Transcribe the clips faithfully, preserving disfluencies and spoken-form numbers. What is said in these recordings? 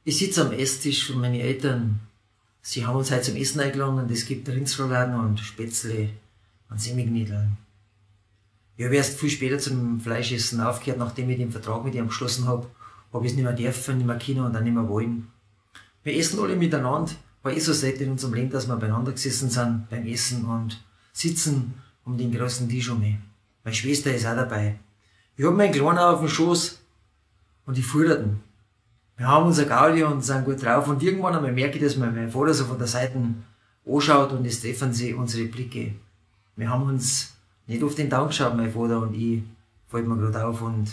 Ich sitze am Esstisch von meinen Eltern. Sie haben uns heute zum Essen eingeladen und es gibt Rindsrouladen und Spätzle und Semmelknödeln. Ich habe erst viel später zum Fleischessen aufgehört, nachdem ich den Vertrag mit ihm geschlossen habe, habe ich es nicht mehr dürfen, nicht mehr können und auch nicht mehr wollen. Wir essen alle miteinander. War eh so selten in unserem Leben, dass wir beieinander gesessen sind beim Essen und sitzen um den großen Tisch um mich. Meine Schwester ist auch dabei. Ich habe meinen Kleinen auf dem Schoß und die futterten. Wir haben unser Gaudi und sind gut drauf und irgendwann einmal merke ich, dass mir mein Vater so von der Seite anschaut und es treffen sie unsere Blicke. Wir haben uns nicht auf den Daumen geschaut, mein Vater und ich, fällt mir gerade auf und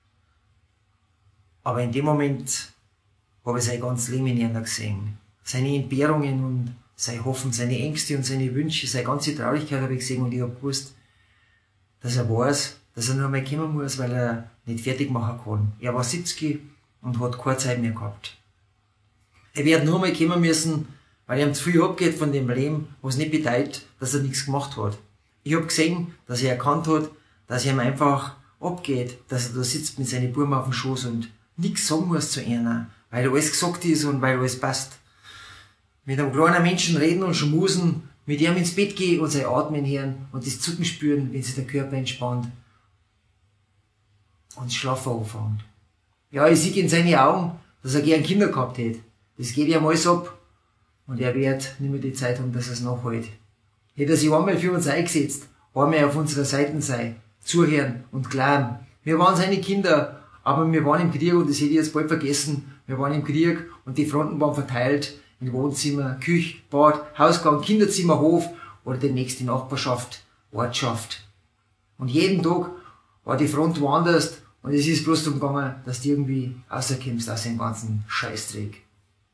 aber in dem Moment habe ich sein ganzes Leben in ihm gesehen. Seine Entbehrungen und sein Hoffen, seine Ängste und seine Wünsche, seine ganze Traurigkeit habe ich gesehen und ich habe gewusst, dass er weiß, dass er nur einmal kommen muss, weil er nicht fertig machen kann. Er war siebzig und hat keine Zeit mehr gehabt. Er wird nur einmal kommen müssen, weil ihm zu viel abgeht von dem Leben, was nicht bedeutet, dass er nichts gemacht hat. Ich habe gesehen, dass er erkannt hat, dass er ihm einfach abgeht, dass er da sitzt mit seinen Buben auf dem Schoß und nichts sagen muss zu einer, weil alles gesagt ist und weil alles passt. Mit einem kleinen Menschen reden und schmusen, mit ihm ins Bett gehen und sein Atmen hören und das Zucken spüren, wenn sich der Körper entspannt und das Schlafen anfängt. Ja, ich sehe in seinen Augen, dass er gern Kinder gehabt hätte. Das geht ihm alles ab und er wird nicht mehr die Zeit haben, dass er es nachholt. Hätte er sich einmal für uns eingesetzt, einmal auf unserer Seite sein, zuhören und glauben. Wir waren seine Kinder, aber wir waren im Krieg und das hätte ich jetzt bald vergessen. Wir waren im Krieg und die Fronten waren verteilt in Wohnzimmer, Küche, Bad, Hausgang, Kinderzimmer, Hof oder die nächste Nachbarschaft, Ortschaft. Und jeden Tag war die Front woanders und es ist bloß darum gegangen, dass du irgendwie rauskommst aus dem ganzen Scheißdreck.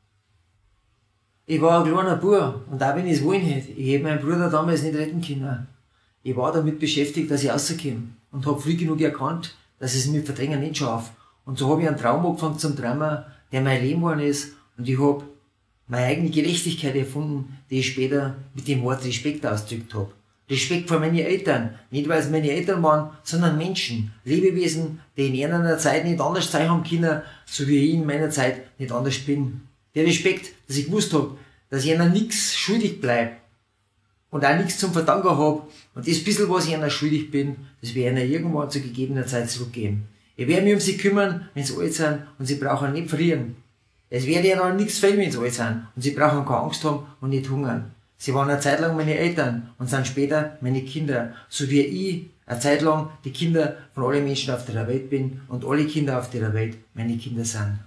Ich war ein kleiner Bub und auch wenn ich es wollen hätte, ich hätte meinen Bruder damals nicht retten können. Ich war damit beschäftigt, dass ich rauskomme und habe früh genug erkannt, dass es mit Verdrängen nicht schafft. Und so habe ich einen Traum angefangen zum Träumen, der mein Leben geworden ist und ich habe meine eigene Gerechtigkeit erfunden, die ich später mit dem Wort Respekt ausgedrückt habe. Respekt vor meinen Eltern, nicht weil es meine Eltern waren, sondern Menschen, Lebewesen, die in ihrer Zeit nicht anders sein haben können, so wie ich in meiner Zeit nicht anders bin. Der Respekt, dass ich gewusst habe, dass ich ihnen nichts schuldig bleibe und auch nichts zum Verdanken habe und das bisschen, was ich ihnen schuldig bin, das werde ich ihnen irgendwann zu gegebener Zeit zurückgeben. Ich werde mich um sie kümmern, wenn sie alt sind und sie brauchen nicht frieren. Es werde ihnen nichts fehlen, wenn sie alt sind und sie brauchen keine Angst haben und nicht hungern. Sie waren eine Zeit lang meine Eltern und sind später meine Kinder, so wie ich eine Zeit lang die Kinder von allen Menschen auf der Welt bin und alle Kinder auf der Welt meine Kinder sind.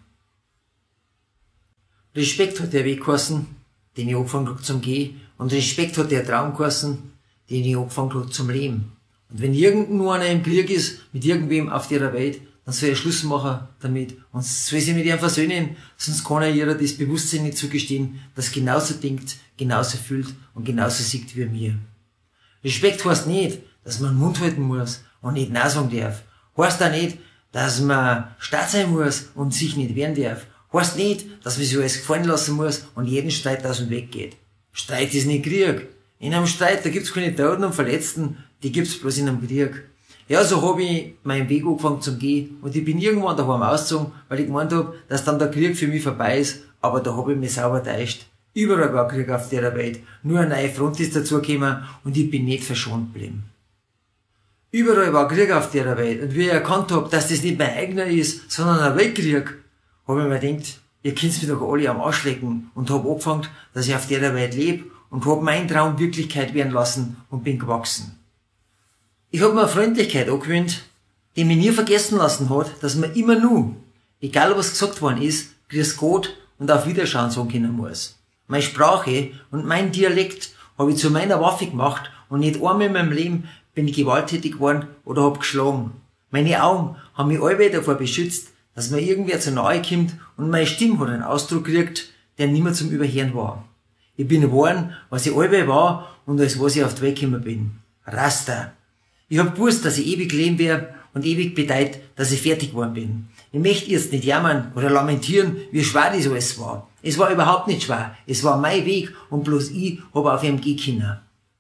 Respekt hat der Weg geheißen, den ich angefangen habe zum Gehen, und Respekt hat der Traum geheißen, den ich angefangen habe zum Leben. Und wenn irgendwo einer im Krieg ist mit irgendwem auf der Welt, dann soll er Schluss machen damit und soll sich mit ihm versöhnen, sonst kann er ihr das Bewusstsein nicht zugestehen, das genauso denkt, genauso fühlt und genauso sieht wie mir. Respekt heißt nicht, dass man den Mund halten muss und nicht Nein sagen darf. Heißt auch nicht, dass man stark sein muss und sich nicht wehren darf. Heißt nicht, dass man sich alles gefallen lassen muss und jeden Streit aus dem Weg geht. Streit ist nicht Krieg. In einem Streit, da gibt's keine Toten und Verletzten, die gibt's bloß in einem Krieg. Ja, so habe ich meinen Weg angefangen zum Gehen und ich bin irgendwann daheim ausgezogen, weil ich gemeint habe, dass dann der Krieg für mich vorbei ist, aber da habe ich mich sauber täuscht. Überall war Krieg auf der Welt, nur eine neue Front ist dazugekommen und ich bin nicht verschont geblieben. Überall war Krieg auf der Welt und wie ich erkannt habe, dass das nicht mein eigener ist, sondern ein Weltkrieg, habe ich mir gedacht, ihr könnt mich doch alle am Arsch lecken und habe angefangen, dass ich auf der Welt lebe und habe meinen Traum Wirklichkeit werden lassen und bin gewachsen. Ich habe mir eine Freundlichkeit angewöhnt, die mich nie vergessen lassen hat, dass man immer nur, egal was gesagt worden ist, grüß Gott und auf Wiederschauen sagen können muss. Meine Sprache und mein Dialekt habe ich zu meiner Waffe gemacht und nicht einmal in meinem Leben bin ich gewalttätig geworden oder habe geschlagen. Meine Augen haben mich alle davor beschützt, dass mir irgendwer zu nahe kommt und meine Stimme hat einen Ausdruck gekriegt, der nimmer zum Überhören war. Ich bin geworden, was ich alle war und als was ich auf die Welt gekommen bin. Rasta. Ich hab gewusst, dass ich ewig leben werde und ewig bedeutet, dass ich fertig geworden bin. Ich möchte jetzt nicht jammern oder lamentieren, wie schwer das alles war. Es war überhaupt nicht schwer. Es war mein Weg und bloß ich hab auf ihm gehen können.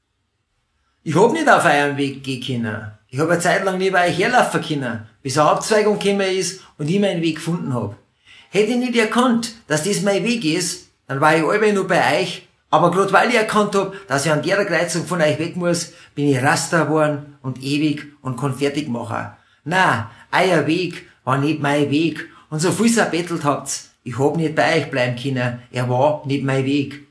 Ich hab nicht auf eurem Weg gehen können. Ich hab eine Zeit lang neben euch herlaufen können, bis eine Abzweigung gekommen ist und ich meinen Weg gefunden hab. Hätte ich nicht erkannt, dass das mein Weg ist, dann war ich allweil nur bei euch. Aber gerade weil ich erkannt hab, dass ich an der Kreuzung von euch weg muss, bin ich Raster geworden und ewig und kann fertig machen. Na, euer Weg war nicht mein Weg. Und so viel ihr bettelt habt, ich hab nicht bei euch bleiben können. Er war nicht mein Weg.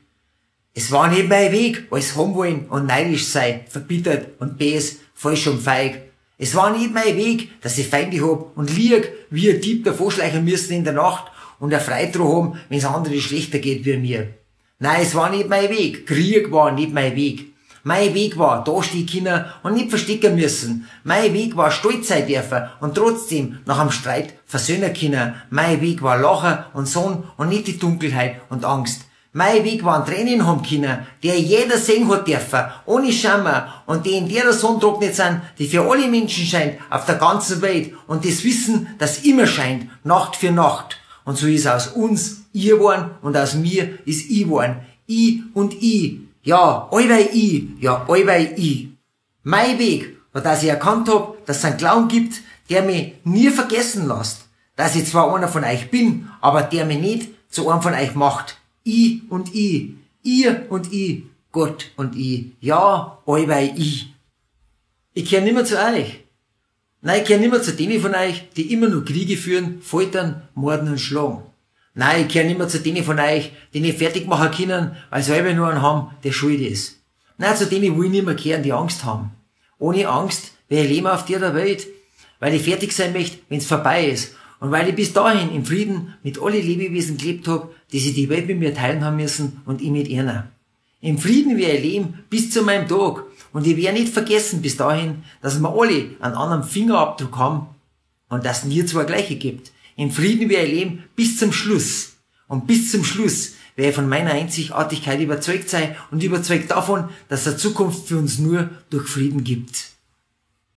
Es war nicht mein Weg, alles haben wollen und neidisch sein, verbittert und bes, falsch und feig. Es war nicht mein Weg, dass ich Feinde hab und lieg, wie ein Dieb davor schleichen müssen in der Nacht und eine Freude dran haben, wenn's andere schlechter geht wie mir. Nein, es war nicht mein Weg. Krieg war nicht mein Weg. Mein Weg war, da stehen können und nicht verstecken müssen. Mein Weg war, stolz sein dürfen und trotzdem nach einem Streit versöhnen können. Mein Weg war Lachen und Sonne und nicht die Dunkelheit und Angst. Mein Weg war ein Tränen haben können, der jeder sehen hat dürfen, ohne Schammer und die in der Sonne trocknet sind, die für alle Menschen scheint, auf der ganzen Welt und das Wissen, das immer scheint, Nacht für Nacht. Und so ist aus uns ihr geworden und aus mir ist ich geworden. Ich und ich. Ja, allweil ich. Ja, allweil ich. Mein Weg war, dass ich erkannt hab, dass es einen Clown gibt, der mich nie vergessen lässt. Dass ich zwar einer von euch bin, aber der mich nicht zu einem von euch macht. Ich und ich. Ihr und ich. Gott und ich. Ja, allweil ich. Ich gehöre nimmer zu euch. Nein, ich gehöre nicht mehr zu denen von euch, die immer nur Kriege führen, foltern, morden und schlagen. Nein, ich gehöre nicht mehr zu denen von euch, die nicht fertig machen können, weil sie selber nur einen haben, der schuld ist. Nein, zu denen will ich nicht mehr gehören, die Angst haben. Ohne Angst wäre ich leben auf der Welt, weil ich fertig sein möchte, wenn's vorbei ist. Und weil ich bis dahin im Frieden mit allen Lebewesen gelebt hab, die sich die Welt mit mir teilen haben müssen und ich mit ihnen. Im Frieden werde ich leben bis zu meinem Tag. Und ich werde nicht vergessen bis dahin, dass wir alle einen anderen Fingerabdruck haben und dass es nie zwei gleiche gibt. Im Frieden werde ich leben bis zum Schluss. Und bis zum Schluss werde ich von meiner Einzigartigkeit überzeugt sein und überzeugt davon, dass es eine Zukunft für uns nur durch Frieden gibt.